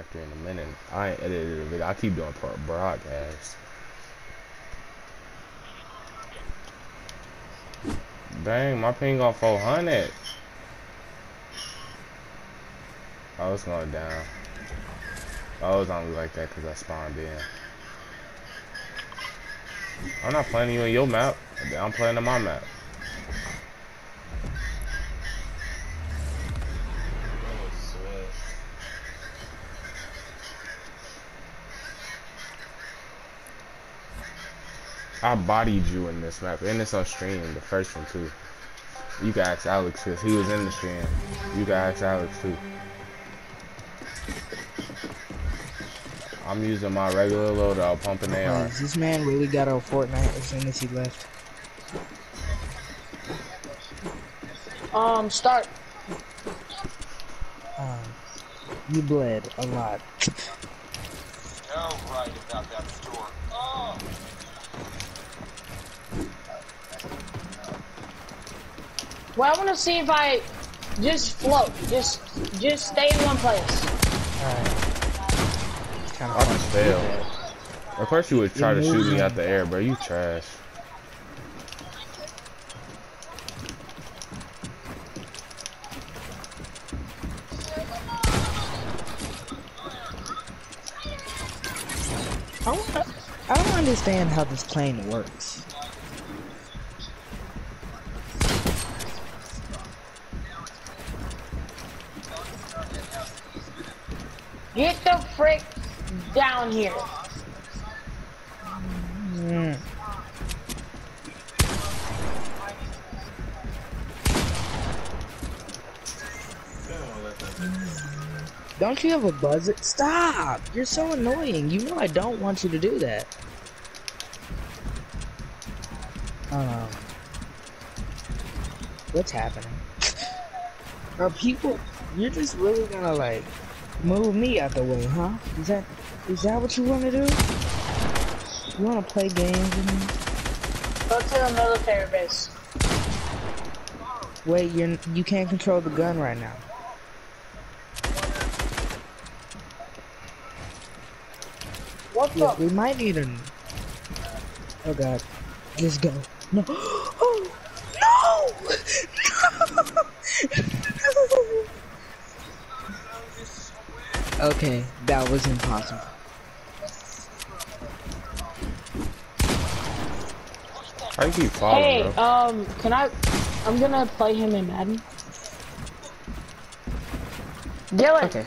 factory in a minute. I ain't edited a video. I keep doing broadcasts. Dang, my ping on 400. Oh, it's going down. Oh, it's only like that because I spawned in. I'm not playing you in your map. I'm playing on my map. I bodied you in this map, and it's on stream, the first one too. You can ask Alex because he was in the stream. You can ask Alex too. I'm using my regular loadout, pumping AR. This man really got out Fortnite as soon as he left. Start. You bled a lot. Oh, right about that store. Oh. Well, I want to see if I just float. Just stay in one place. Alright. I just failed. Of course you would try to shoot me out the air, bro. You trash. I don't understand how this plane works. Get the frick down here. Don't you have a buzzer? Stop! You're so annoying. You know I don't want you to do that. What's happening? Are people? You're just really gonna like move me out the way, huh? Is that what you want to do? You want to play games with me? Go to the military base. Wait, you can't control the gun right now. What the? Yeah, we might need an. Oh god, just go. No. Oh no! No! Okay, that was impossible. How you keep following, Hey, bro? I'm gonna play him in Madden. Dylan, Okay.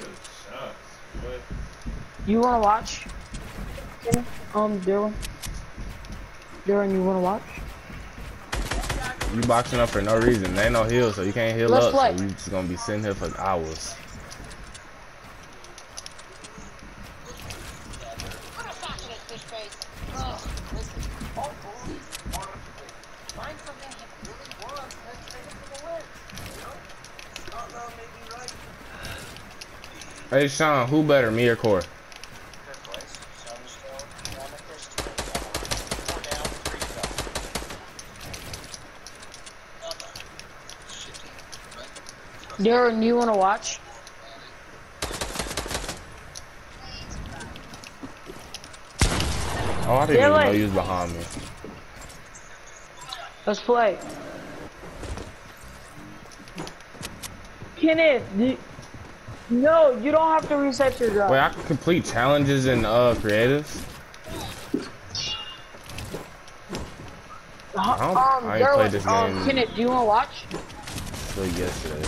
you wanna watch? Dylan, you wanna watch? You boxing up for no reason. There ain't no heal, so you can't heal Let's up. play. So you just gonna be sitting here for hours. Hey Sean, who better, me or Core? Darren, you wanna watch? Oh, I didn't even know you was behind me. Let's play. Kenneth, no, you don't have to reset your drive. Wait, I can complete challenges in creatives? I ain't played this game Kenneth, do you wanna watch? till yesterday.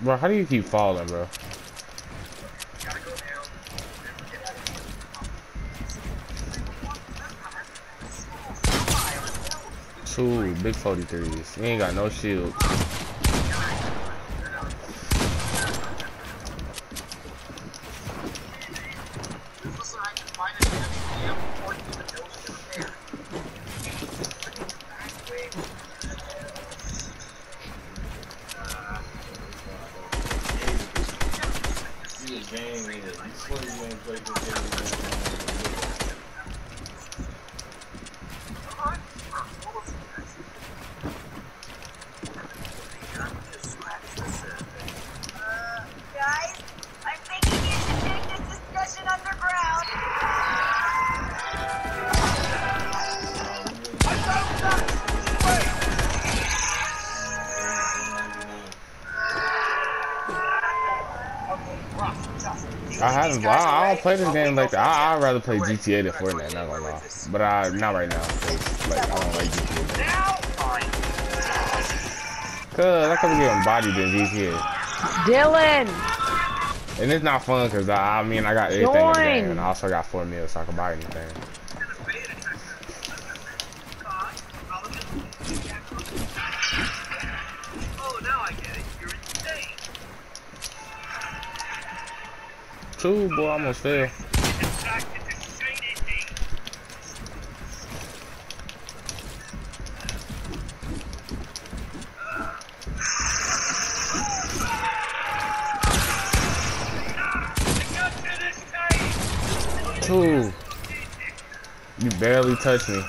Bro, how do you keep falling, bro? Two big 43s. You ain't got no shield. I don't play this game like that. I'd rather play GTA than Fortnite, not gonna lie. But not right now, cause like I don't like GTA. Cause I could get bodied in GTA. Dylan! And it's not fun cause I mean I got everything in the game and I also got 4 meals so I can buy anything. Two, boy, I almost fell. Two. You barely touched me.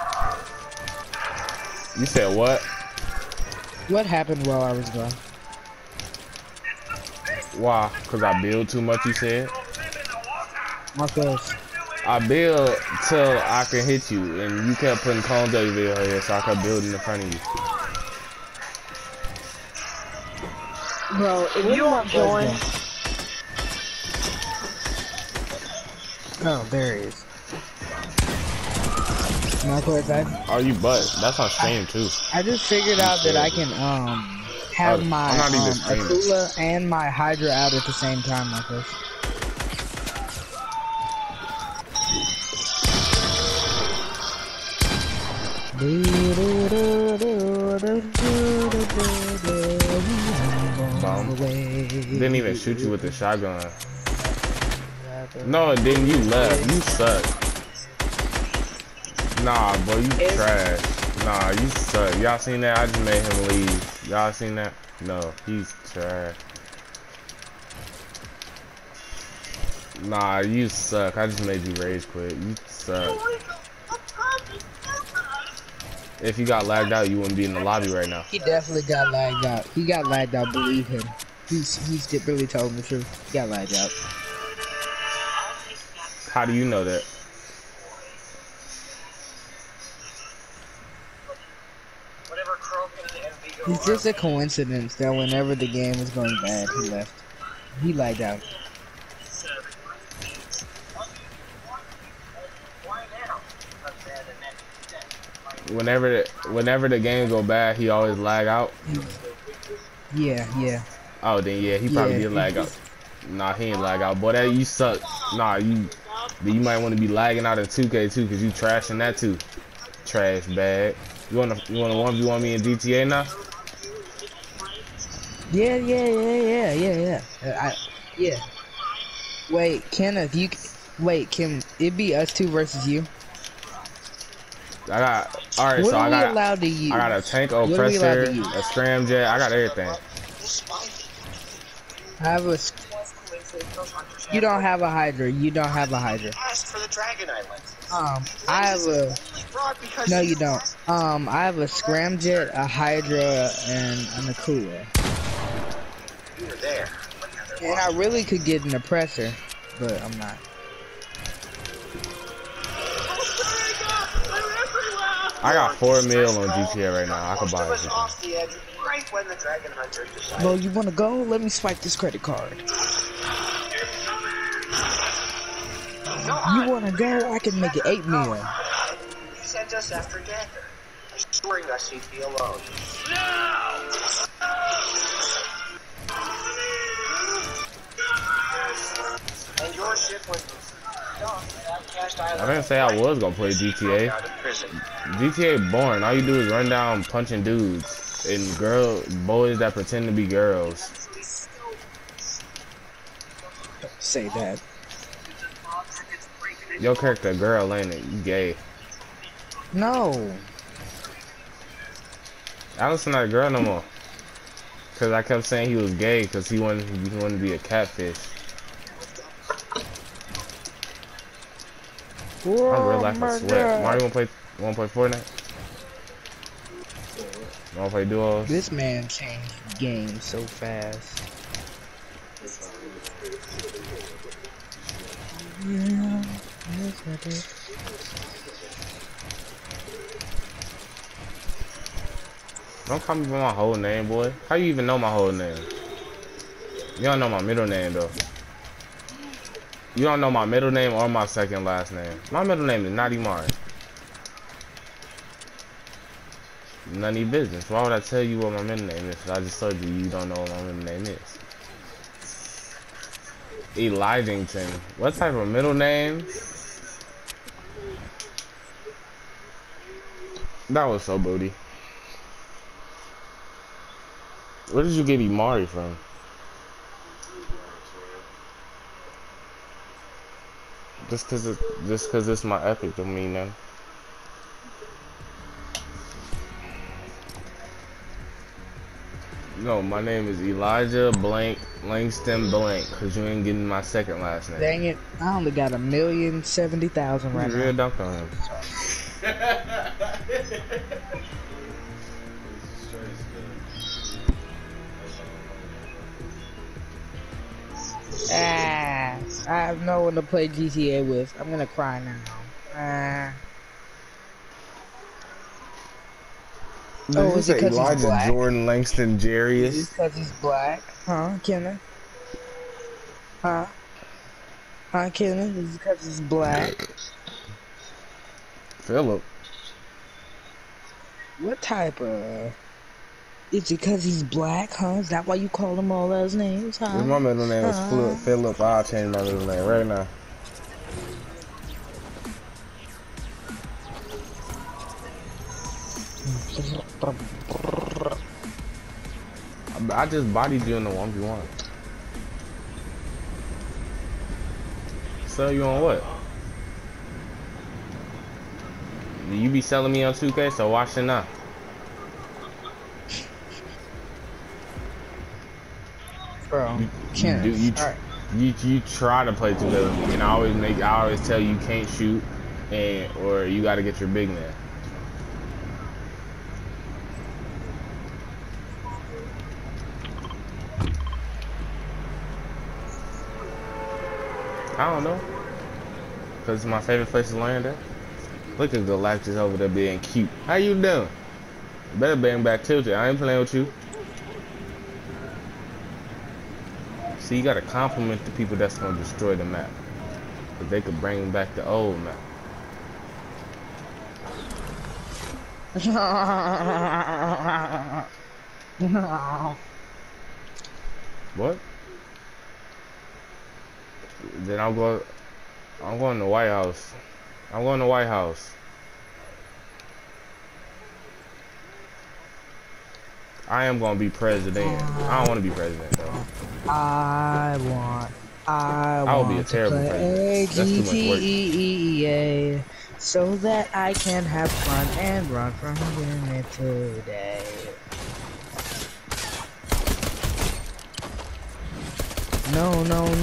You said what? What happened while I was gone? Why? Cause I build too much, you said? Marcos. I build till I can hit you, and you kept putting cones over here so I could build in the front of you. Bro, if you don't join... Oh, there he is. Marcos died? Oh, you butt. That's on stream, too. I just figured out that I can, have my Akula and my Hydra out at the same time, Marcos. Didn't even shoot you with the shotgun. No, then you left. You suck. Nah, boy, you trash. Nah, you suck. Y'all seen that? I just made him leave. Y'all seen that? No, he's trash. Nah, you suck. I just made you rage quit. You suck. If you got lagged out, you wouldn't be in the lobby right now. He definitely got lagged out. He got lagged out, believe him. He's really telling the truth. He got lagged out. How do you know that? It's just a coincidence that whenever the game was going bad, he left. He lagged out. Whenever the game go bad, he always lag out. Yeah. Oh, then yeah, he probably did lag out. Nah, he ain't lag out. Boy, that you suck. Nah, you might want to be lagging out in 2K too, cause you trashing that too. Trash bag. You wanna 1v1 me in GTA now? Yeah. Yeah. Wait, Kenneth, can it be us two versus you? I got I got a tank oppressor, a scramjet. I got everything. I have a. You don't have a Hydra. You don't have a Hydra. I have a. No, you don't. I have a scramjet, a Hydra, and an Akula. And I really could get an oppressor, but I'm not. I got 4 mil on GTA right now. I can buy everything. Well, you wanna go? Let me swipe this credit card. You wanna go? I can make it 8 mil. You sent us after Gander, assuring us he'd be alone. No! I didn't say I was gonna play GTA. GTA boring. All you do is run down punching dudes and boys that pretend to be girls. Say that. Your character a girl, ain't it? You gay. No. Allison not a girl no more. Cause I kept saying he was gay because he wanted to be a catfish. Oh, I'm real life a sweat. Mario wanna play Fortnite? Wanna play duos? This man changed the game so fast. Yeah, Don't call me by my whole name, boy. How you even know my whole name? You don't know my middle name though. You don't know my middle name or my second last name. My middle name is not Imari. None of your business. Why would I tell you what my middle name is? I just told you don't know what my middle name is. Elijington. What type of middle name? That was so booty. Where did you get Imari from? Just cause it's my epic don't mean nothing. No, my name is Elijah Blank Langston Blank, cause you ain't getting my second last name. Dang it! I only got 1,070,000 right Real now. dunk on him. I have no one to play GTA with. I'm gonna cry now. Oh, is it because he's Elijah black? Jordan Langston Jarius? Is it because he's black? Huh, Kenna? Huh? Huh, Kenna? Is it because he's black? Philip. What type of... Is it because he's black, huh? Is that why you call him all those names, huh? If my middle name was Philip, I'll change my middle name right now. I just bodied you in the 1v1. Sell you on what? You be selling me on 2K, so watch it now. Bro, you try to play 2K with me, and I always tell you can't shoot, or you got to get your big man. I don't know, cause it's my favorite place to land at. Look at Galactus over there being cute. How you doing? Better bang back tilted. I ain't playing with you. See, you gotta compliment the people that's gonna destroy the map, cause they could bring back the old map. What? Then I'm going to the White House. I'm going to the White House. I am going to be president. I don't want to be president though. I will be a terrible president. That's too much GTA so that I can have fun and run from winning today. No.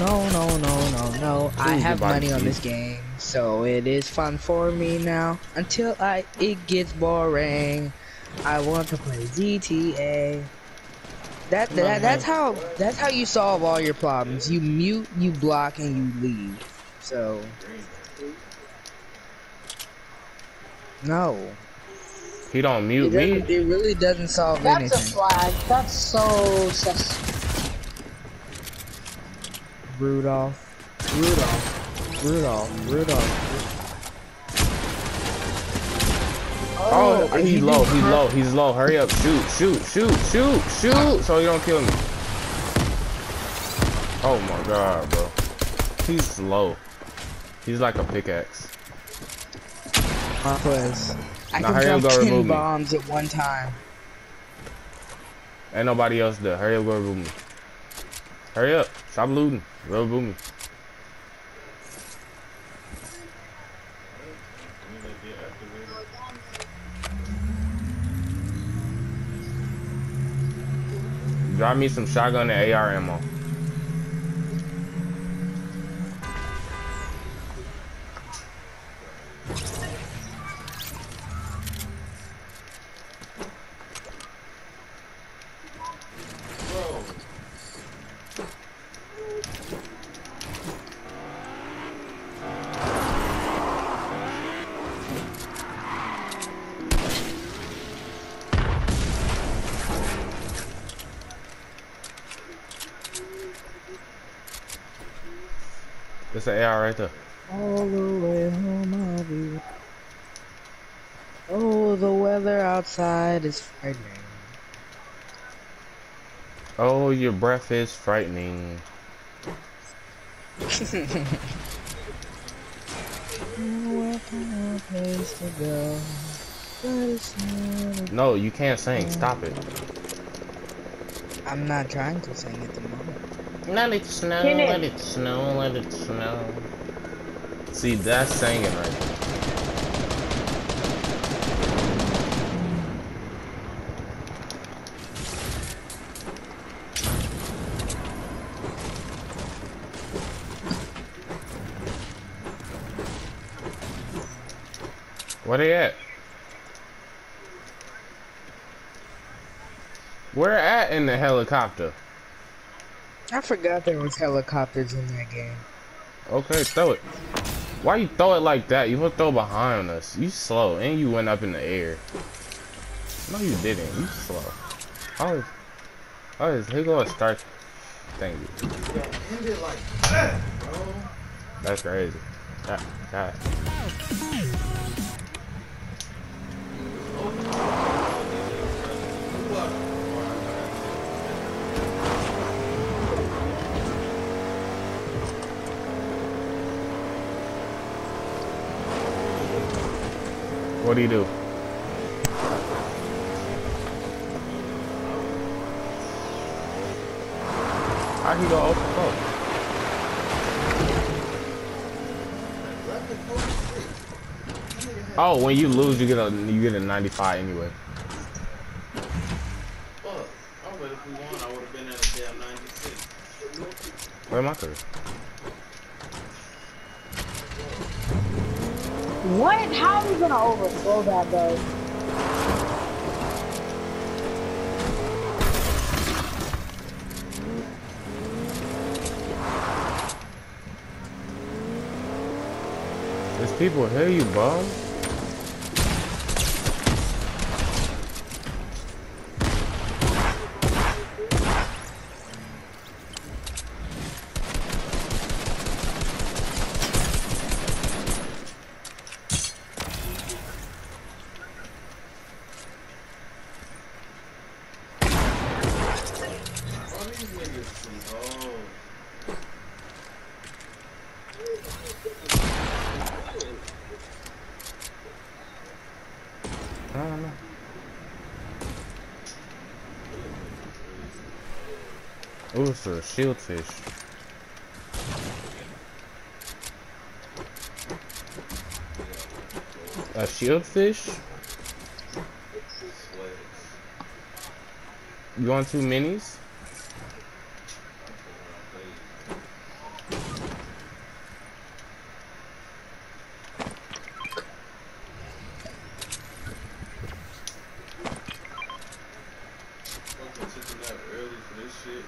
I have money on this game, so it is fun for me now. Until it gets boring. I want to play GTA. That's how you solve all your problems. You mute, you block, and you leave. So no. He don't mute me. It really doesn't solve anything. That's a flag. That's so sus. Rudolph. Oh, he's low. Hurry up. Shoot. So you don't kill me. Oh my god, bro. He's slow. He's like a pickaxe. Marquez. I Now can hurry up, drop go 10 remove me. bombs at one time. Ain't nobody else there. Hurry up, go remove me. Hurry up. Stop looting. Go remove me. Drop me some shotgun and AR ammo. It's an AR right there. All the way home I'll be. Oh, the weather outside is frightening. Oh, your breath is frightening. Place to go. No, you can't sing. Stop it. I'm not trying to sing at the moment. Let it snow, Kenneth. let it snow, let it snow. See, that's singing right there. Where they at? Where at in the helicopter? I forgot there was helicopters in that game. Okay, throw it. Why you throw it like that? You want to throw behind us. You slow, and you went up in the air. No, you didn't. You slow. Here go a start. Thank you. Yeah, end it like that, bro. That's crazy. God. What do you do? How he go open floor? Oh, when you lose, you get a 95 anyway. Fuck. I bet if we won, I would have been at a damn 96. Where am I through? What? How are we gonna overthrow that though? There's people here, you bum. All these niggas some hoes. I don't know. Ooh, it's a shield fish. A shield fish? You want 2 minis? Fucking took a nap early for this shit.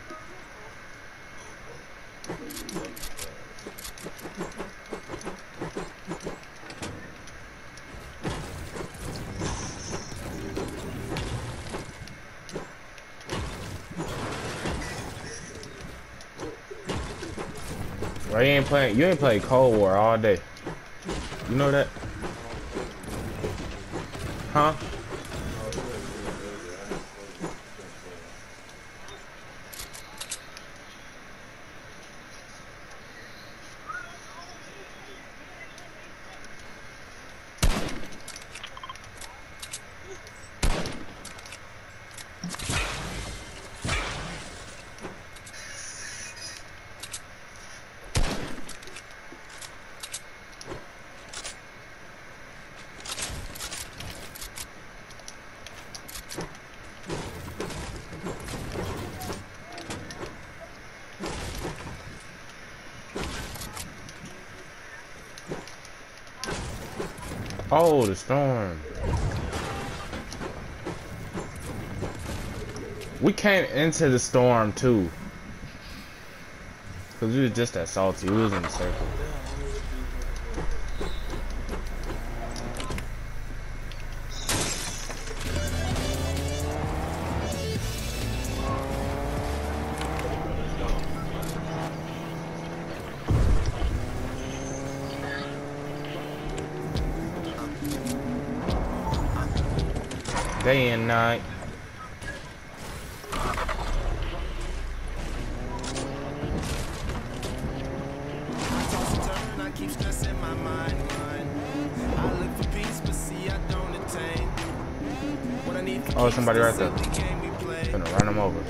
Why you ain't playing? You ain't played Cold War all day. You know that? Huh? Oh, the storm. We came into the storm too. Cause we was just that salty. We was in the circle. Day and night. Oh, somebody right there. Gonna run him over.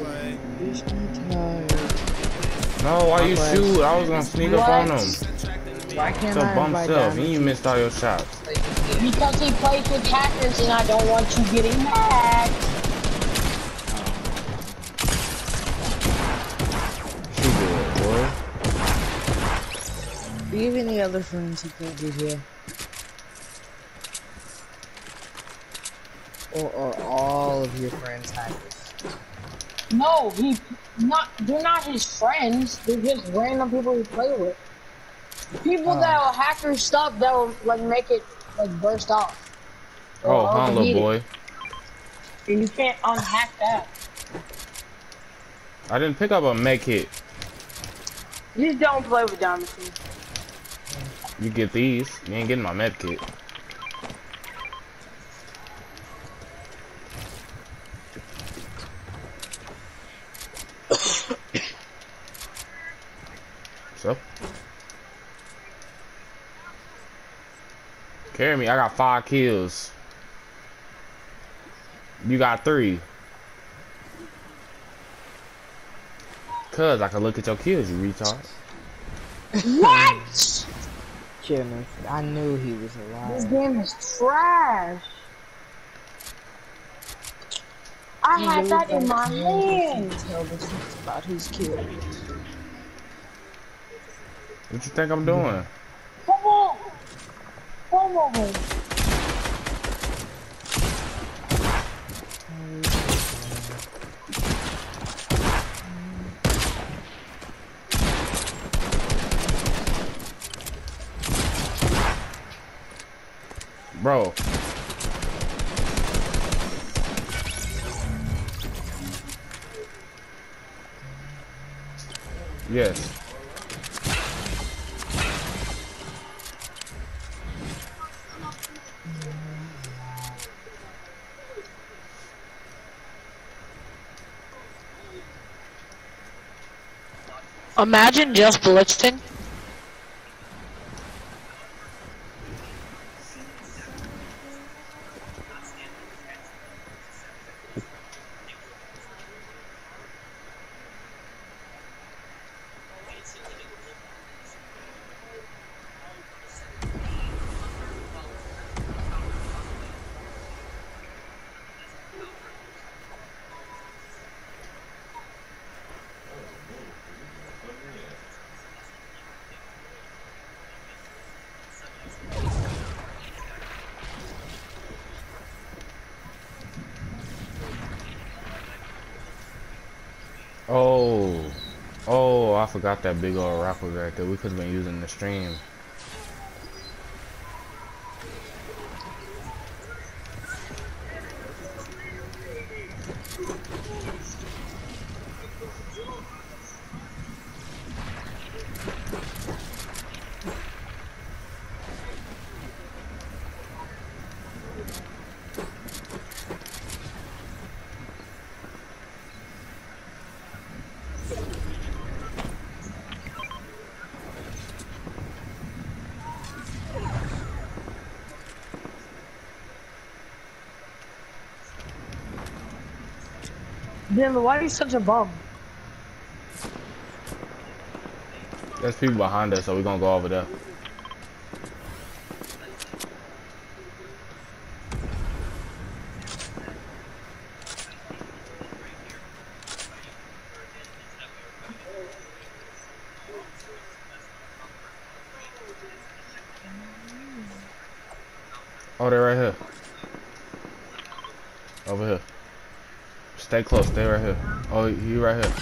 No, why you shoot? I was gonna sneak up on him. Why can't So I bum invite self, Diamond and you to- missed all your shots. Because he plays with hackers and I don't want you getting hacked. She good, boy. Do you have any other friends who can't be here? Or all of your friends hackers? No, they're not his friends. They're just random people he play with. People that will hack your stuff that will like make it like burst off. Oh, Or huh, little overheat it. boy. And you can't unhack that. I didn't pick up a med kit. Just don't play with Diamond King. You get these. You ain't getting my med kit. So? Carry me. I got 5 kills. You got 3. Cuz I can look at your kills, you retard. What? Kenneth, I knew he was This alive. game is trash. I had that in my hand. Tell the truth about his kills. What you think I'm doing? Come on. Come on. Bro. Yes. Imagine just blitzing. Oh, I forgot that big old rock was right there. We could have been using the stream. Damn, why are you such a bum? There's people behind us, so we're gonna go over there. Oh, they're right here. Over here. Stay close. Stay right here. Oh, he right here.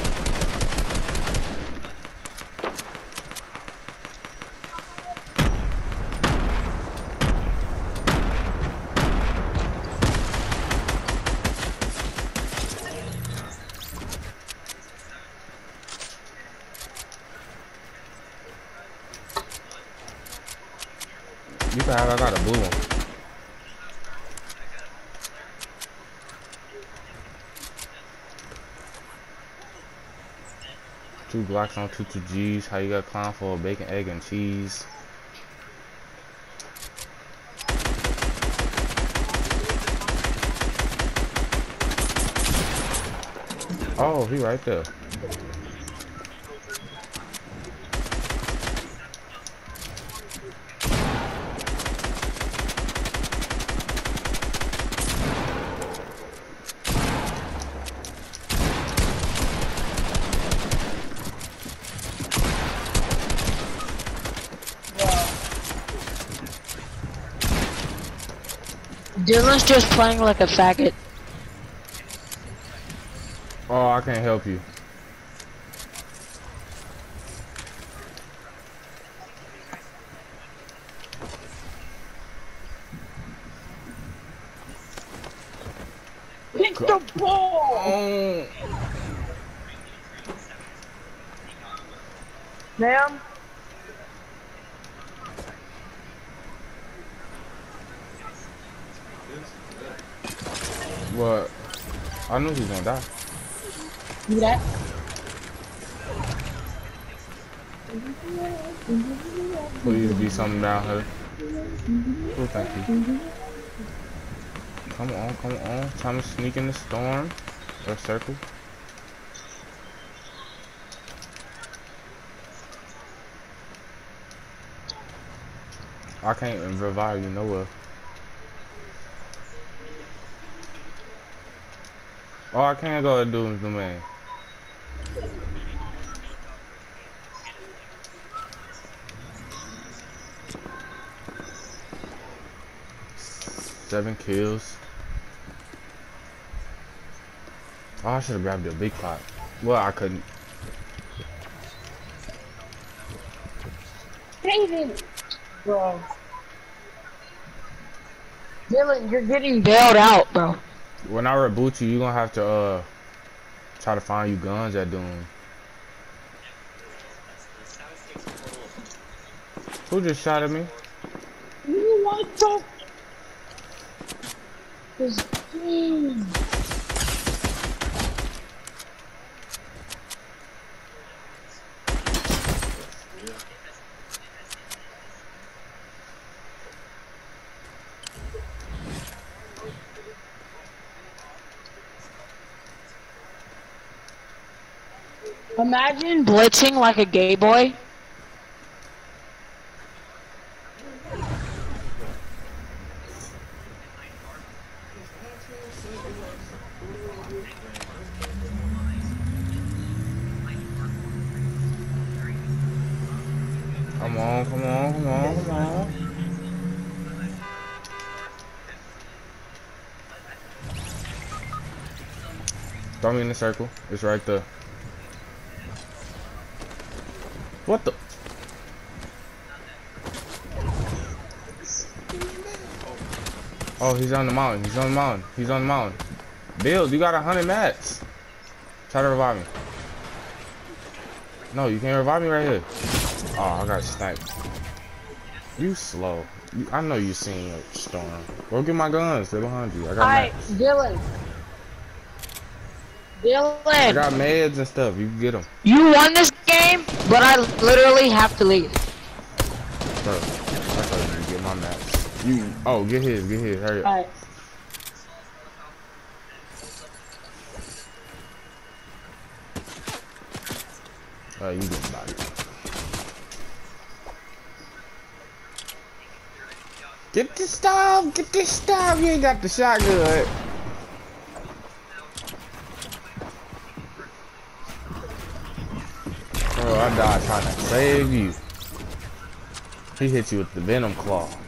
You can have. I got a blue one. 2 blocks on 2 Gs. How you got clown for a bacon, egg, and cheese? Oh, he right there. Dylan's just playing like a faggot. Oh, I can't help you. Pick the ball! Oh. Ma'am? What? I knew he was gonna die. Do that? Please be something down here. Oh, thank you. Come on, come on. Time to sneak in the storm. Or circle. I can't revive you nowhere. Oh, I can't go to Doom's Domain. Seven kills. Oh, I should have grabbed a big pot. Well, I couldn't. David! Bro. Dylan, you're getting bailed out, bro. When I reboot you, you're gonna have to try to find you guns at Doom. Who just shot at me? What the? This game. Imagine blitzing like a gay boy. Come on, come on, come on, come on. Throw me in the circle. It's right there. What the? Oh, he's on the mountain. He's on the mountain. He's on the mountain. Build, you got 100 mats. Try to revive me. No, you can't revive me right here. Oh, I got sniped. You slow. I know you seen a storm. Go get my guns. They're behind you. I got mats. Dylan. I Dylan. got meds and stuff. You can get them. You won this game, but I literally have to leave. Bro, I thought you get my mats. You. Oh, get his. Get his. Hurry up. Alright. You getting body. Get this stuff! Get this stuff! You ain't got the shotgun. Bro, I died trying to save you. He hit you with the venom claw.